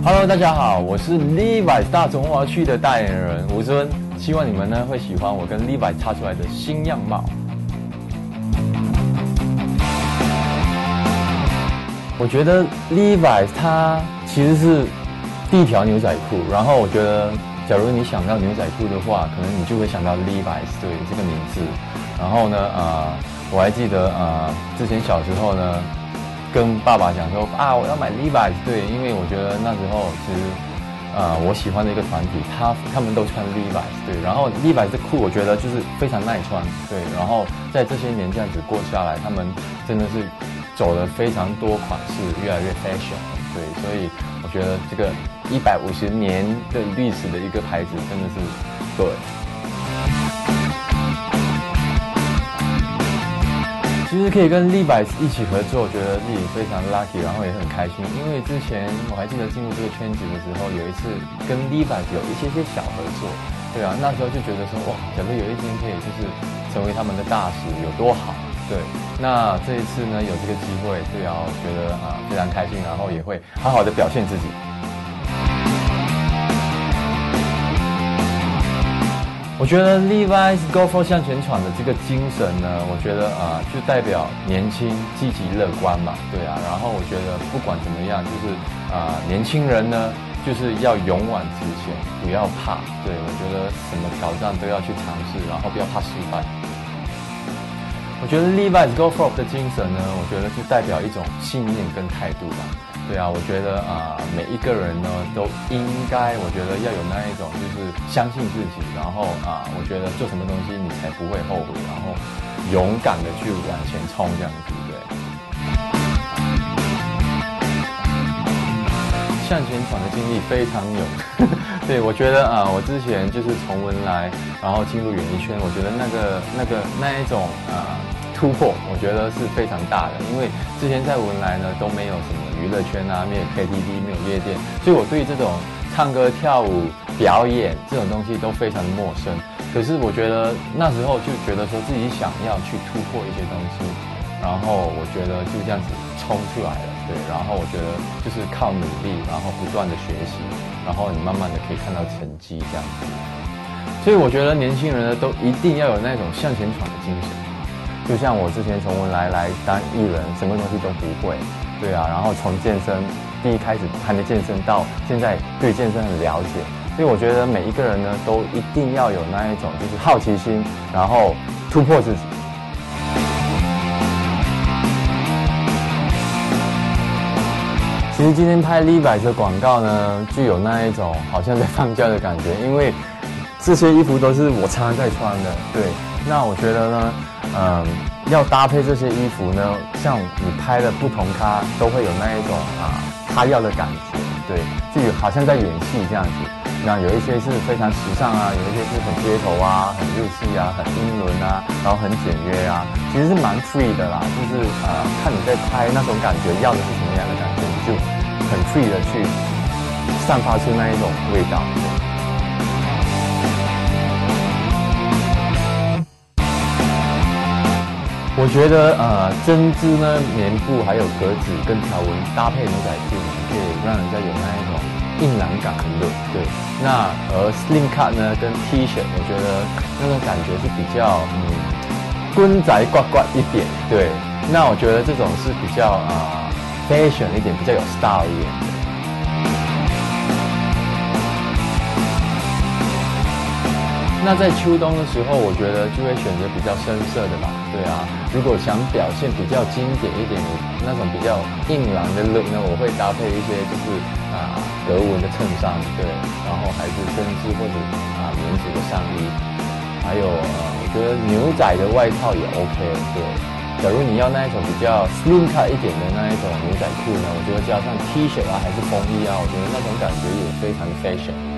Hello， 大家好，我是 Levi 大中华区的代言人吴尊，希望你们呢会喜欢我跟 Levi 擦出来的新样貌。我觉得 Levi 它其实是第一条牛仔裤，然后我觉得，假如你想到牛仔裤的话，可能你就会想到 Levi 对这个名字。然后呢，我还记得之前小时候呢。跟爸爸讲说我要买 Levi， 对，因为我觉得那时候其实我喜欢的一个团体，他们都穿 Levi， 对，然后 Levi 的裤我觉得就是非常耐穿，对，然后在这些年这样子过下来，他们真的是走了非常多款式，越来越 fashion， 对，所以我觉得这个150年的历史的一个牌子真的是对。其实可以跟 Levi 一起合作，我觉得自己非常 lucky， 然后也很开心。因为之前我还记得进入这个圈子的时候，有一次跟 Levi 有一些小合作，对啊，那时候就觉得说哇，假如有一天可以就是成为他们的大使，有多好。对，那这一次呢有这个机会，对啊，我觉得非常开心，然后也会好好的表现自己。我觉得 Levi's Go For 向前闯的这个精神呢，我觉得就代表年轻、积极、乐观嘛，对啊。然后我觉得不管怎么样，就是年轻人呢，就是要勇往直前，不要怕。对，我觉得什么挑战都要去尝试，然后不要怕失败。我觉得 Levi's Go For 的精神呢，我觉得就代表一种信念跟态度吧。对啊，我觉得每一个人呢都应该，我觉得要有那一种就是相信自己，然后我觉得做什么东西你才不会后悔，然后勇敢的去往前冲这样子，对。向前闯的经历非常有，对，我觉得我之前就是从文莱，然后进入演艺圈，我觉得那一种突破，我觉得是非常大的，因为之前在文莱呢都没有什么娱乐圈没有 KTV， 没有夜店，所以我对这种唱歌、跳舞、表演这种东西都非常的陌生。可是我觉得那时候就觉得说自己想要去突破一些东西，然后我觉得就这样子冲出来了，对。然后我觉得就是靠努力，然后不断的学习，然后你慢慢的可以看到成绩这样子。所以我觉得年轻人呢都一定要有那种向前闯的精神。就像我之前从文莱来当艺人，什么东西都不会，对啊，然后从健身第一开始还没健身到现在对健身很了解，所以我觉得每一个人呢都一定要有那一种就是好奇心，然后突破自己。其实今天拍 Levi 的广告呢，就有那一种好像在放假的感觉，因为这些衣服都是我常常在穿的，对。那我觉得呢，要搭配这些衣服呢，像你拍的不同咖都会有那一种他要的感觉，对，就好像在演戏这样子。那有一些是非常时尚有一些是很街头很日系很英伦然后很简约其实是蛮 free 的啦，就是看你在拍那种感觉，要的是什么样的感觉，你就很 free 的去散发出那一种味道。我觉得针织呢、棉布还有格子跟条纹搭配牛仔裤，可以让人家有那一种硬朗感的 look， 对。那而 slim cut 呢跟 T 恤，我觉得那种感觉是比较滚仔呱呱一点，对。那我觉得这种是比较fashion 一点，比较有 style 一点的。那在秋冬的时候，我觉得就会选择比较深色的吧，对啊。如果想表现比较经典一点的那种比较硬朗的 look 呢，我会搭配一些就是格纹的衬衫，对，然后还是针织或者棉质的上衣，还有我觉得牛仔的外套也 OK， 对。假如你要那一种比较 slim cut 一点的那一种牛仔裤呢，我觉得加上 T 恤还是风衣我觉得那种感觉也非常的 fashion。